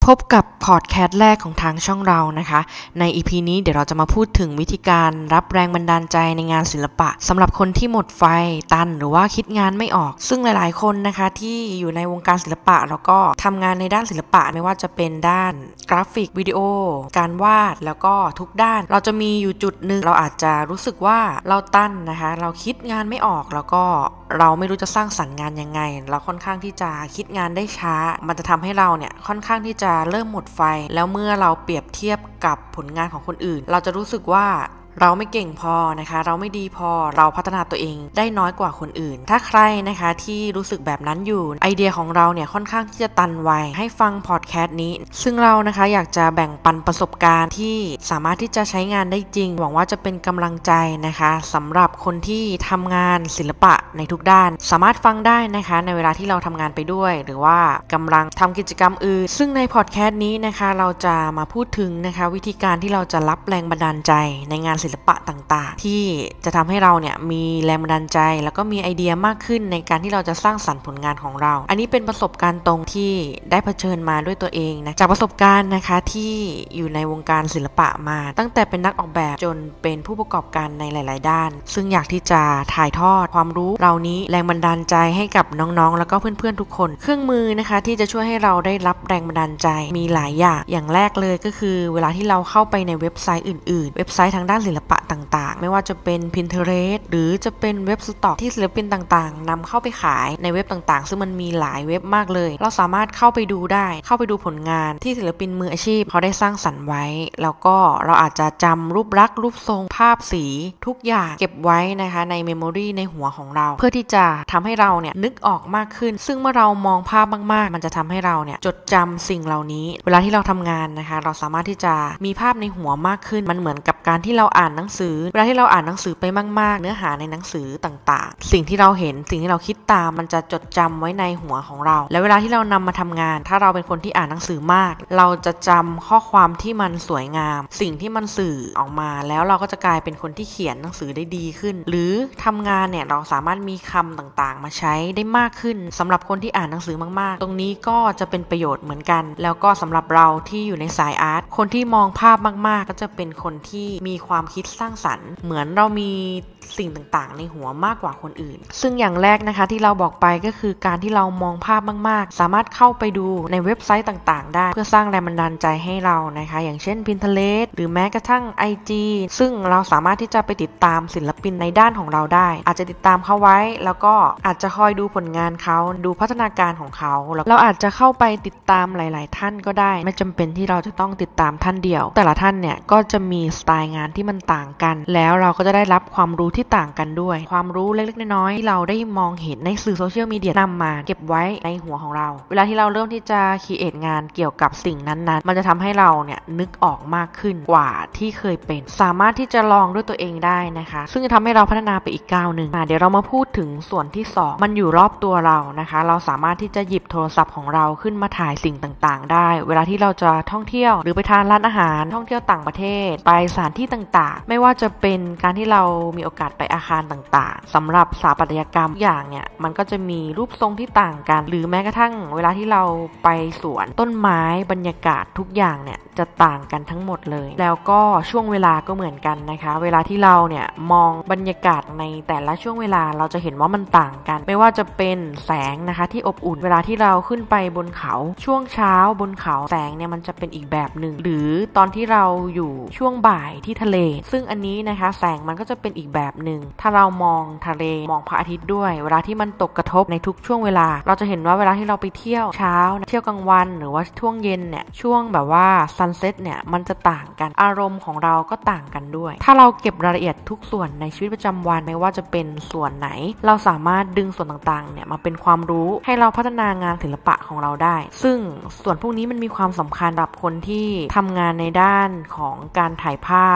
พบกับพอดแคสต์แรกของทางช่องเรานะคะใน EP นี้เดี๋ยวเราจะมาพูดถึงวิธีการรับแรงบันดาลใจในงานศิลปะสำหรับคนที่หมดไฟตันหรือว่าคิดงานไม่ออกซึ่งหลายๆคนนะคะที่อยู่ในวงการศิลปะแล้วก็ทำงานในด้านศิลปะไม่ว่าจะเป็นด้านกราฟิกวิดีโอการวาดแล้วก็ทุกด้านเราจะมีอยู่จุดหนึ่งเราอาจจะรู้สึกว่าเราตันนะคะเราคิดงานไม่ออกแล้วก็เราไม่รู้จะสร้างสรรค์งานยังไงเราค่อนข้างที่จะคิดงานได้ช้ามันจะทำให้เราเนี่ยค่อนข้างที่จะเริ่มหมดไฟแล้วเมื่อเราเปรียบเทียบกับผลงานของคนอื่นเราจะรู้สึกว่าเราไม่เก่งพอนะคะเราไม่ดีพอเราพัฒนาตัวเองได้น้อยกว่าคนอื่นถ้าใครนะคะที่รู้สึกแบบนั้นอยู่ไอเดียของเราเนี่ยค่อนข้างที่จะตันไวให้ฟังพอดแคสต์นี้ซึ่งเรานะคะอยากจะแบ่งปันประสบการณ์ที่สามารถที่จะใช้งานได้จริงหวังว่าจะเป็นกำลังใจนะคะสำหรับคนที่ทำงานศิลปะในทุกด้านสามารถฟังได้นะคะในเวลาที่เราทำงานไปด้วยหรือว่ากำลังทำกิจกรรมอื่นซึ่งในพอดแคสต์นี้นะคะเราจะมาพูดถึงนะคะวิธีการที่เราจะรับแรงบันดาลใจในงานศิลปะต่างๆที่จะทำให้เราเนี่ยมีแรงบันดาลใจแล้วก็มีไอเดียมากขึ้นในการที่เราจะสร้างสรรค์ผลงานของเราอันนี้เป็นประสบการณ์ตรงที่ได้เผชิญมาด้วยตัวเองนะจากประสบการณ์นะคะที่อยู่ในวงการศิลปะมาตั้งแต่เป็นนักออกแบบจนเป็นผู้ประกอบการในหลายๆด้านซึ่งอยากที่จะถ่ายทอดความรู้เหล่านี้แรงบันดาลใจให้กับน้องๆแล้วก็เพื่อนๆทุกคนเครื่องมือนะคะที่จะช่วยให้เราได้รับแรงบันดาลใจมีหลายอย่างแรกเลยก็คือเวลาที่เราเข้าไปในเว็บไซต์อื่นๆเว็บไซต์ทางด้านศิลปะต่างๆไม่ว่าจะเป็น Pinterest หรือจะเป็นเว็บสต็อกที่ศิลปินต่างๆนำเข้าไปขายในเว็บต่างๆซึ่งมันมีหลายเว็บมากเลยเราสามารถเข้าไปดูผลงานที่ศิลปินมืออาชีพเขาได้สร้างสรรค์ไว้แล้วก็เราอาจจะจำรูปลักษณ์รูปทรงภาพสีทุกอย่างเก็บไว้นะคะในเมมโมรีในหัวของเราเพื่อที่จะทำให้เราเนี่ยนึกออกมากขึ้นซึ่งเมื่อเรามองภาพมากๆมันจะทำให้เราเนี่ยจดจำสิ่งเหล่านี้เวลาที่เราทำงานนะคะเราสามารถที่จะมีภาพในหัวมากขึ้นมันเหมือนกับการที่เราอ่านหนังสือเวลาที่เราอ่านหนังสือไปมากๆเนื้อหาในหนังสือต่างๆสิ่งที่เราเห็นสิ่งที่เราคิดตามมันจะจดจำไว้ในหัวของเราแล้วเวลาที่เรานำมาทำงานถ้าเราเป็นคนที่อ่านหนังสือมากเราจะจำข้อความที่มันสวยงามสิ่งที่มันสื่อออกมาแล้วเราก็จะกลายเป็นคนที่เขียนหนังสือได้ดีขึ้นหรือทำงานเนี่ยเราสามารถมีคำต่างๆมาใช้ได้มากขึ้นสำหรับคนที่อ่านหนังสือมากๆตรงนี้ก็จะเป็นประโยชน์เหมือนกันแล้วก็สำหรับเราที่อยู่ในสายอาร์ตคนที่มองภาพมากๆก็จะเป็นคนที่มีความคิดสร้างสรรค์เหมือนเรามีสิ่งต่างๆในหัวมากกว่าคนอื่นซึ่งอย่างแรกนะคะที่เราบอกไปก็คือการที่เรามองภาพมากๆสามารถเข้าไปดูในเว็บไซต์ต่างๆได้เพื่อสร้างแรงบันดาลใจให้เรานะคะอย่างเช่น Pinterest หรือแม้กระทั่ง IG ซึ่งเราสามารถที่จะไปติดตามศิลปินในด้านของเราได้อาจจะติดตามเขาไว้แล้วก็อาจจะคอยดูผลงานเขาดูพัฒนาการของเขาแล้วเราอาจจะเข้าไปติดตามหลายๆท่านก็ได้ไม่จำเป็นที่เราจะต้องติดตามท่านเดียวแต่ละท่านเนี่ยก็จะมีสไตล์งานที่มันต่างกันแล้วเราก็จะได้รับความรู้ที่ต่างกันด้วยความรู้เล็กๆน้อยๆที่เราได้มองเห็นในสื่อโซเชียลมีเดียนำมาเก็บไว้ในหัวของเราเวลาที่เราเริ่มที่จะครีเอทงานเกี่ยวกับสิ่งนั้นๆมันจะทำให้เราเนี่ยนึกออกมากขึ้นกว่าที่เคยเป็นสามารถที่จะลองด้วยตัวเองได้นะคะซึ่งจะทำให้เราพัฒนาไปอีกก้าวหนึ่งเดี๋ยวเรามาพูดถึงส่วนที่2มันอยู่รอบตัวเรานะคะเราสามารถที่จะหยิบโทรศัพท์ของเราขึ้นมาถ่ายสิ่งต่างๆได้เวลาที่เราจะท่องเที่ยวหรือไปทานร้านอาหารท่องเที่ยวต่างประเทศไปสถานที่ต่างๆไม่ว่าจะเป็นการที่เรามีโอกาสไปอาคารต่างๆสำหรับสถาปัตยกรรมอย่างเนี่ยมันก็จะมีรูปทรงที่ต่างกันหรือแม้กระทั่งเวลาที่เราไปสวนต้นไม้บรรยากาศทุกอย่างเนี่ยจะต่างกันทั้งหมดเลยแล้วก็ช่วงเวลาก็เหมือนกันนะคะเวลาที่เราเนี่ยมองบรรยากาศในแต่ละช่วงเวลาเราจะเห็นว่ามันต่างกันไม่ว่าจะเป็นแสงนะคะที่อบอุ่นเวลาที่เราขึ้นไปบนเขาช่วงเช้าบนเขาแสงเนี่ยมันจะเป็นอีกแบบหนึ่งหรือตอนที่เราอยู่ช่วงบ่ายที่ทะเลซึ่งอันนี้นะคะแสงมันก็จะเป็นอีกแบบหนึ่งถ้าเรามองทะเลมองพระอาทิตย์ด้วยเวลาที่มันตกกระทบในทุกช่วงเวลาเราจะเห็นว่าเวลาที่เราไปเที่ยวเช้าเที่ยวกลางวันหรือว่าช่วงเย็นเนี่ยช่วงแบบว่าซันเซ็ตเนี่ยมันจะต่างกันอารมณ์ของเราก็ต่างกันด้วยถ้าเราเก็บรายละเอียดทุกส่วนในชีวิตประจำวันไม่ว่าจะเป็นส่วนไหนเราสามารถดึงส่วนต่างๆเนี่ยมาเป็นความรู้ให้เราพัฒนางานศิลปะของเราได้ซึ่งส่วนพวกนี้มันมีความสำคัญสำหรับคนที่ทำงานในด้านของการถ่ายภาพการ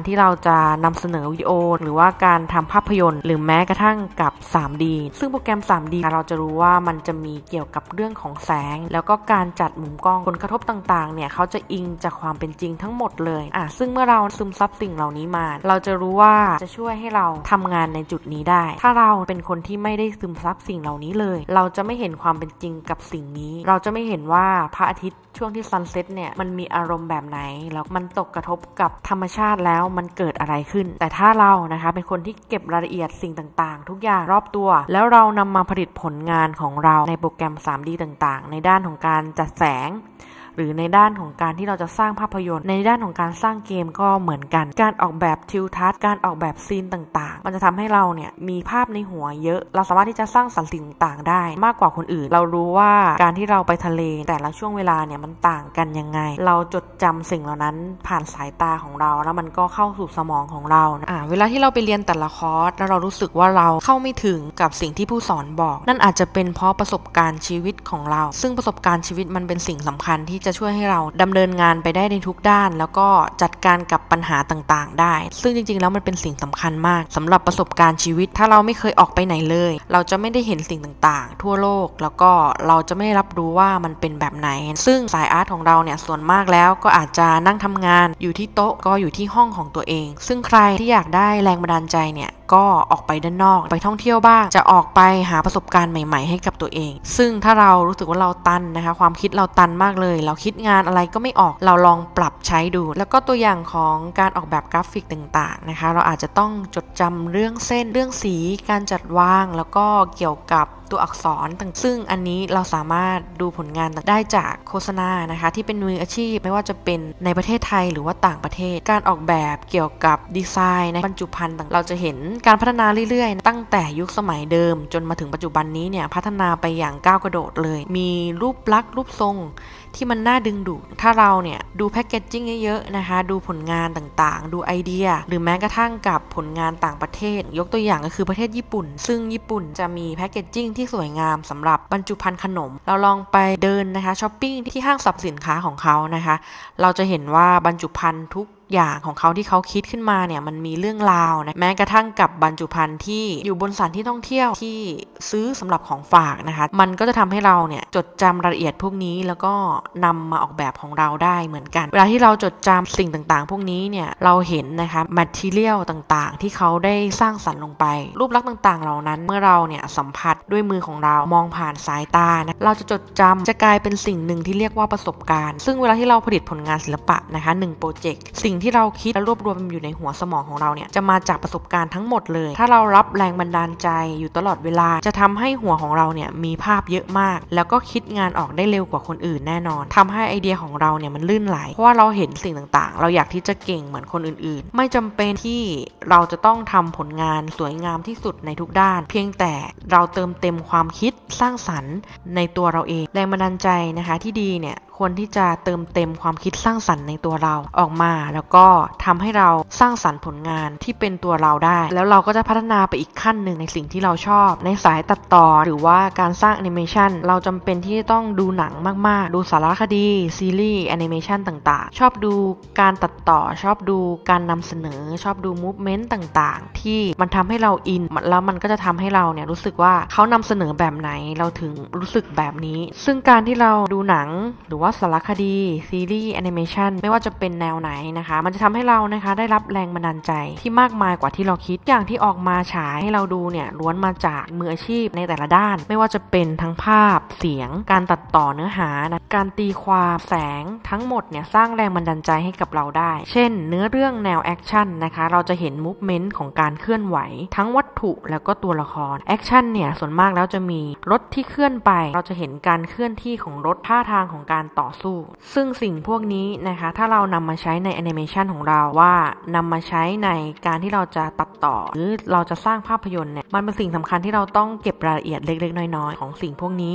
ที่เราจะนำเสนอวิดีโอหรือว่าการทำภาพยนตร์หรือแม้กระทั่งกับ 3D ซึ่งโปรแกรม 3D เราจะรู้ว่ามันจะมีเกี่ยวกับเรื่องของแสงแล้วก็การจัดมุมกล้องผลกระทบต่างๆเนี่ยเขาจะอิงจากความเป็นจริงทั้งหมดเลยซึ่งเมื่อเราซึมซับสิ่งเหล่านี้มาเราจะรู้ว่าจะช่วยให้เราทำงานในจุดนี้ได้ถ้าเราเป็นคนที่ไม่ได้ซึมซับสิ่งเหล่านี้เลยเราจะไม่เห็นความเป็นจริงกับสิ่งนี้เราจะไม่เห็นว่าพระอาทิตย์ช่วงที่ซันเซ็ตเนี่ยมันมีอารมณ์แบบไหนแล้วมันตกกระทบกับธรรมชาติแล้วมันเกิดอะไรขึ้นแต่ถ้าเรานะคะเป็นคนที่เก็บรายละเอียดสิ่งต่างๆทุกอย่างรอบตัวแล้วเรานำมาผลิตผลงานของเราในโปรแกรม 3D ต่างๆในด้านของการจัดแสงหรือในด้านของการที่เราจะสร้างภาพยนตร์ในด้านของการสร้างเกมก็เหมือนกันการออกแบบทิวทัศน์การออกแบบซีนต่างๆมันจะทำให้เราเนี่ยมีภาพในหัวเยอะเราสามารถที่จะสร้างสรรค์สิ่งต่างๆได้มากกว่าคนอื่นเรารู้ว่าการที่เราไปทะเลแต่ละช่วงเวลาเนี่ยมันต่างกันยังไงเราจดจำสิ่งเหล่านั้นผ่านสายตาของเราแล้วมันก็เข้าสู่สมองของเราเวลาที่เราไปเรียนแต่ละคอร์สแล้วเรารู้สึกว่าเราเข้าไม่ถึงกับสิ่งที่ผู้สอนบอกนั่นอาจจะเป็นเพราะประสบการณ์ชีวิตของเราซึ่งประสบการณ์ชีวิตมันเป็นสิ่งสำคัญที่จะช่วยให้เราดำเนินงานไปได้ในทุกด้านแล้วก็จัดการกับปัญหาต่างๆได้ซึ่งจริงๆแล้วมันเป็นสิ่งสำคัญมากสำหรับประสบการณ์ชีวิตถ้าเราไม่เคยออกไปไหนเลยเราจะไม่ได้เห็นสิ่งต่างๆทั่วโลกแล้วก็เราจะไม่รับรู้ว่ามันเป็นแบบไหนซึ่งสายอาร์ตของเราเนี่ยส่วนมากแล้วก็อาจจะนั่งทำงานอยู่ที่โต๊ะก็อยู่ที่ห้องของตัวเองซึ่งใครที่อยากได้แรงบันดาลใจเนี่ยก็ออกไปด้านนอกไปท่องเที่ยวบ้างจะออกไปหาประสบการณ์ใหม่ๆให้กับตัวเองซึ่งถ้าเรารู้สึกว่าเราตันนะคะความคิดเราตันมากเลยเราคิดงานอะไรก็ไม่ออกเราลองปรับใช้ดูแล้วก็ตัวอย่างของการออกแบบกราฟิกต่างๆนะคะเราอาจจะต้องจดจำเรื่องเส้นเรื่องสีการจัดวางแล้วก็เกี่ยวกับตัวอักษรต่างซึ่งอันนี้เราสามารถดูผลงานได้จากโฆษณานะคะที่เป็นมืออาชีพไม่ว่าจะเป็นในประเทศไทยหรือว่าต่างประเทศการออกแบบเกี่ยวกับดีไซน์ในบรรจุภัณฑ์ต่างเราจะเห็นการพัฒนาเรื่อยๆตั้งแต่ยุคสมัยเดิมจนมาถึงปัจจุบันนี้เนี่ยพัฒนาไปอย่างก้าวกระโดดเลยมีรูปลักษณ์รูปทรงที่มันน่าดึงดูดถ้าเราเนี่ยดูแพคเกจจิ้งเยอะๆนะคะดูผลงานต่างๆดูไอเดียหรือแม้กระทั่งกับผลงานต่างประเทศยกตัวอย่างก็คือประเทศญี่ปุ่นซึ่งญี่ปุ่นจะมีแพคเกจจิ้งที่สวยงามสำหรับบรรจุภัณฑ์ขนมเราลองไปเดินนะคะช้อปปิ้งที่ห้างสรรพสินค้าของเขานะคะเราจะเห็นว่าบรรจุภัณฑ์ทุกอย่างของเขาที่เขาคิดขึ้นมาเนี่ยมันมีเรื่องราวนะแม้กระทั่งกับบรรจุภัณฑ์ที่อยู่บนสถานที่ท่องเที่ยวที่ซื้อสำหรับของฝากนะคะมันก็จะทำให้เราเนี่ยจดจำรายละเอียดพวกนี้แล้วก็นำมาออกแบบของเราได้เหมือนกันเวลาที่เราจดจำสิ่งต่างๆพวกนี้เนี่ยเราเห็นนะคะ material ต่างๆที่เขาได้สร้างสรรค์ลงไปรูปลักษณ์ต่างๆเหล่านั้นเมื่อเราเนี่ยสัมผัสด้วยมือของเรามองผ่านสายตานะเราจะจดจำจะกลายเป็นสิ่งหนึ่งที่เรียกว่าประสบการณ์ซึ่งเวลาที่เราผลิตผลงานศิลปะนะคะ1โปรเจกต์สิ่งที่เราคิดและรวบรวมอยู่ในหัวสมองของเราเนี่ยจะมาจากประสบการณ์ทั้งหมดเลยถ้าเรารับแรงบันดาลใจอยู่ตลอดเวลาจะทำให้หัวของเราเนี่ยมีภาพเยอะมากแล้วก็คิดงานออกได้เร็วกว่าคนอื่นแน่นอนทำให้ไอเดียของเราเนี่ยมันลื่นไหลเพราะว่าเราเห็นสิ่งต่างๆเราอยากที่จะเก่งเหมือนคนอื่นๆไม่จำเป็นที่เราจะต้องทำผลงานสวยงามที่สุดในทุกด้านเพียงแต่เราเติมเต็มความคิดสร้างสรรค์ในตัวเราเองแรงบันดาลใจนะคะที่ดีเนี่ยควรที่จะเติมเต็มความคิดสร้างสรรค์ในตัวเราออกมาแล้วก็ทำให้เราสร้างสรรค์ผลงานที่เป็นตัวเราได้แล้วเราก็จะพัฒนาไปอีกขั้นหนึ่งในสิ่งที่เราชอบในสายตัดต่อหรือว่าการสร้างแอนิเมชันเราจำเป็นที่ต้องดูหนังมากๆดูสารคดีซีรีส์แอนิเมชันต่างๆชอบดูการตัดต่อชอบดูการนำเสนอชอบดูมูฟเมนต์ต่างๆที่มันทำให้เราอินแล้วมันก็จะทำให้เราเนี่ยรู้สึกว่าเขานำเสนอแบบไหนเราถึงรู้สึกแบบนี้ซึ่งการที่เราดูหนังหรือว่าสารคดีซีรีส์แอนิเมชันไม่ว่าจะเป็นแนวไหนนะคะมันจะทำให้เรานะคะได้รับแรงบันดาลใจที่มากมายกว่าที่เราคิดอย่างที่ออกมาฉายให้เราดูเนี่ยล้วนมาจากมืออาชีพในแต่ละด้านไม่ว่าจะเป็นทั้งภาพเสียงการตัดต่อเนื้อหานะการตีความแสงทั้งหมดเนี่ยสร้างแรงบันดาลใจให้กับเราได้เช่นเนื้อเรื่องแนวแอคชั่นนะคะเราจะเห็นมูฟเมนต์ของการเคลื่อนไหวทั้งวัตถุแล้วก็ตัวละครแอคชั่นเนี่ยส่วนมากแล้วจะมีรถที่เคลื่อนไปเราจะเห็นการเคลื่อนที่ของรถท่าทางของการต่อสู้ซึ่งสิ่งพวกนี้นะคะถ้าเรานำมาใช้ในแอนิเมชันของเราว่านำมาใช้ในการที่เราจะตัดต่อหรือเราจะสร้างภาพยนตร์เนี่ยมันเป็นสิ่งสำคัญที่เราต้องเก็บรายละเอียดเล็กๆน้อยๆของสิ่งพวกนี้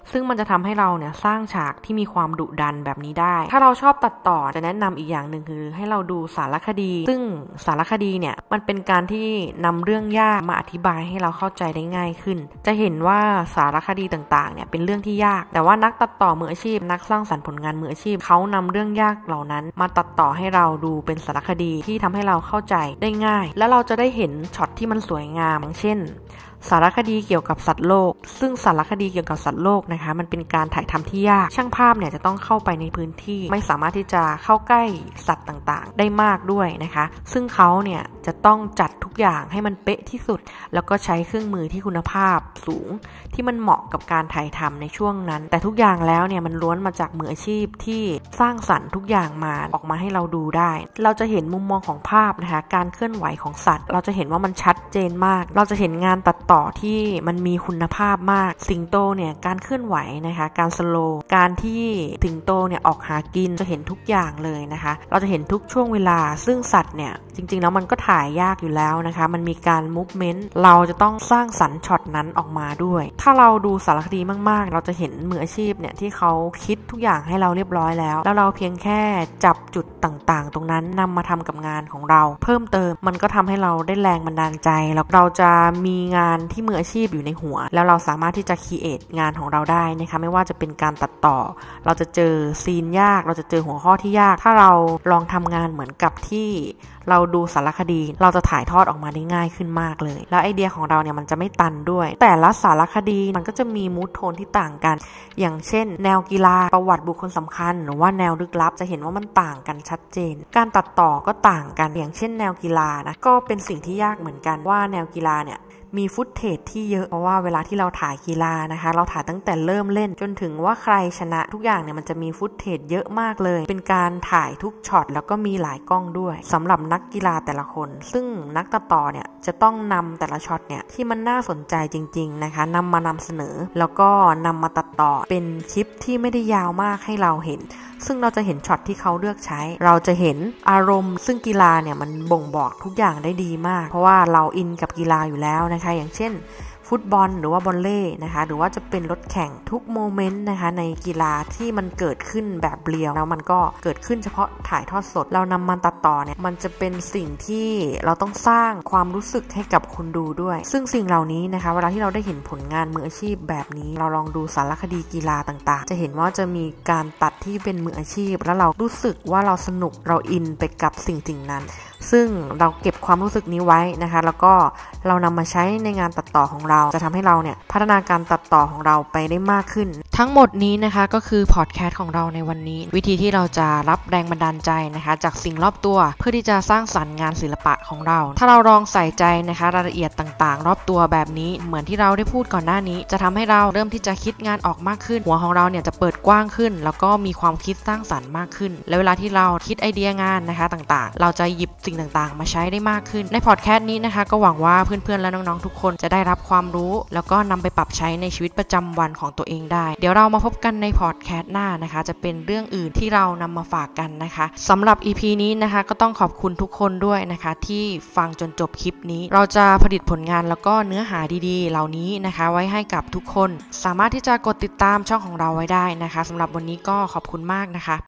ซึ่งมันจะทำให้เราเนี่ยสร้างฉากที่มีความดุดันแบบนี้ได้ถ้าเราชอบตัดต่อจะแนะนำอีกอย่างหนึ่งคือให้เราดูสารคดีซึ่งสารคดีเนี่ยมันเป็นการที่นำเรื่องยากมาอธิบายให้เราเข้าใจได้ง่ายขึ้นจะเห็นว่าสารคดีต่างๆเนี่ยเป็นเรื่องที่ยากแต่ว่านักตัดต่อมืออาชีพนักสร้างสรรค์ผลงานมืออาชีพเขานำเรื่องยากเหล่านั้นมาตัดต่อให้เราดูเป็นสารคดีที่ทำให้เราเข้าใจได้ง่ายและเราจะได้เห็นช็อตที่มันสวยงามอย่างเช่นสารคดีเกี่ยวกับสัตว์โลกซึ่งสารคดีเกี่ยวกับสัตว์โลกนะคะมันเป็นการถ่ายทำที่ยากช่างภาพเนี่ยจะต้องเข้าไปในพื้นที่ไม่สามารถที่จะเข้าใกล้สัตว์ต่างๆได้มากด้วยนะคะซึ่งเขาเนี่ยจะต้องจัดทุกอย่างให้มันเป๊ะที่สุดแล้วก็ใช้เครื่องมือที่คุณภาพสูงที่มันเหมาะกับการถ่ายทำในช่วงนั้นแต่ทุกอย่างแล้วเนี่ยมันล้วนมาจากมืออาชีพที่สร้างสรรค์ทุกอย่างมาออกมาให้เราดูได้เราจะเห็นมุมมองของภาพนะคะการเคลื่อนไหวของสัตว์เราจะเห็นว่ามันชัดเจนมากเราจะเห็นงานตัดต่อที่มันมีคุณภาพมากสิงโตเนี่ยการเคลื่อนไหวนะคะการสโลว์การที่สิงโตเนี่ยออกหากินจะเห็นทุกอย่างเลยนะคะเราจะเห็นทุกช่วงเวลาซึ่งสัตว์เนี่ยจริงๆแล้วมันก็ถ่ายยากอยู่แล้วนะคะมันมีการมูฟเมนต์เราจะต้องสร้างสรรค์ช็อตนั้นออกมาด้วยถ้าเราดูสารคดีมากๆเราจะเห็นมืออาชีพเนี่ยที่เขาคิดทุกอย่างให้เราเรียบร้อยแล้วเราเพียงแค่จับจุดต่างๆตรงนั้นนำมาทำกับงานของเราเพิ่มเติมมันก็ทำให้เราได้แรงบันดาลใจแล้วเราจะมีงานที่มืออาชีพอยู่ในหัวแล้วเราสามารถที่จะครีเอทงานของเราได้นะคะไม่ว่าจะเป็นการตัดต่อเราจะเจอซีนยากเราจะเจอหัวข้อที่ยากถ้าเราลองทำงานเหมือนกับที่เราดูสารคดีเราจะถ่ายทอดออกมาได้ง่ายขึ้นมากเลยแล้วไอเดียของเราเนี่ยมันจะไม่ตันด้วยแต่ละสารคดีมันก็จะมีมูดโทนที่ต่างกันอย่างเช่นแนวกีฬาประวัติบุคคลสำคัญหรือว่าแนวลึกลับจะเห็นว่ามันต่างกันชัดเจนการตัดต่อก็ต่างกันอย่างเช่นแนวกีฬานะก็เป็นสิ่งที่ยากเหมือนกันว่าแนวกีฬาเนี่ยมีฟุตเทจที่เยอะเพราะว่าเวลาที่เราถ่ายกีฬานะคะเราถ่ายตั้งแต่เริ่มเล่นจนถึงว่าใครชนะทุกอย่างเนี่ยมันจะมีฟุตเทจเยอะมากเลยเป็นการถ่ายทุกช็อตแล้วก็มีหลายกล้องด้วยสำหรับนักกีฬาแต่ละคนซึ่งนักตัดต่อเนี่ยจะต้องนำแต่ละช็อตเนี่ยที่มันน่าสนใจจริงๆนะคะนำมานำเสนอแล้วก็นำมาตัดต่อเป็นคลิปที่ไม่ได้ยาวมากให้เราเห็นซึ่งเราจะเห็นช็อตที่เขาเลือกใช้เราจะเห็นอารมณ์ซึ่งกีฬาเนี่ยมันบ่งบอกทุกอย่างได้ดีมากเพราะว่าเราอินกับกีฬาอยู่แล้วนะคะอย่างเช่นฟุตบอลหรือว่าบอลเล่นะคะหรือว่าจะเป็นรถแข่งทุกโมเมนต์นะคะในกีฬาที่มันเกิดขึ้นแบบเรียลแล้วมันก็เกิดขึ้นเฉพาะถ่ายทอดสดเรานำมันตัดต่อเนี่ยมันจะเป็นสิ่งที่เราต้องสร้างความรู้สึกให้กับคนดูด้วยซึ่งสิ่งเหล่านี้นะคะเวลาที่เราได้เห็นผลงานมืออาชีพแบบนี้เราลองดูสารคดีกีฬาต่างๆจะเห็นว่าจะมีการตัดที่เป็นมืออาชีพแล้วเรารู้สึกว่าเราสนุกเราอินไปกับสิ่งนั้นซึ่งเราเก็บความรู้สึกนี้ไว้นะคะแล้วก็เรานำมาใช้ในงานตัดต่อของเราจะทำให้เราเนี่ยพัฒนาการตัดต่อของเราไปได้มากขึ้นทั้งหมดนี้นะคะก็คือพอดแคสต์ของเราในวันนี้วิธีที่เราจะรับแรงบันดาลใจนะคะจากสิ่งรอบตัวเพื่อที่จะสร้างสรรค์งานศิลปะของเราถ้าเราลองใส่ใจนะคะรายละเอียดต่างๆรอบตัวแบบนี้เหมือนที่เราได้พูดก่อนหน้านี้จะทำให้เราเริ่มที่จะคิดงานออกมากขึ้นหัวของเราเนี่ยจะเปิดกว้างขึ้นแล้วก็มีความคิดสร้างสรรค์มากขึ้นและเวลาที่เราคิดไอเดียงานนะคะต่างๆเราจะหยิบสิ่งต่างๆมาใช้ได้มากขึ้นในพอดแคสต์นี้นะคะก็หวังว่าเพื่อนๆและน้องๆทุกคนจะได้รับความรู้แล้วก็นำไปปรับใช้ในชีวิตประจำวันของตัวเองได้เดี๋ยวเรามาพบกันในพอดแคสต์หน้านะคะจะเป็นเรื่องอื่นที่เรานำมาฝากกันนะคะสำหรับ EP นี้นะคะก็ต้องขอบคุณทุกคนด้วยนะคะที่ฟังจนจบคลิปนี้เราจะผลิตผลงานแล้วก็เนื้อหาดีๆเหล่านี้นะคะไว้ให้กับทุกคนสามารถที่จะกดติดตามช่องของเราไว้ได้นะคะสำหรับวันนี้ก็ขอบคุณมากนะคะ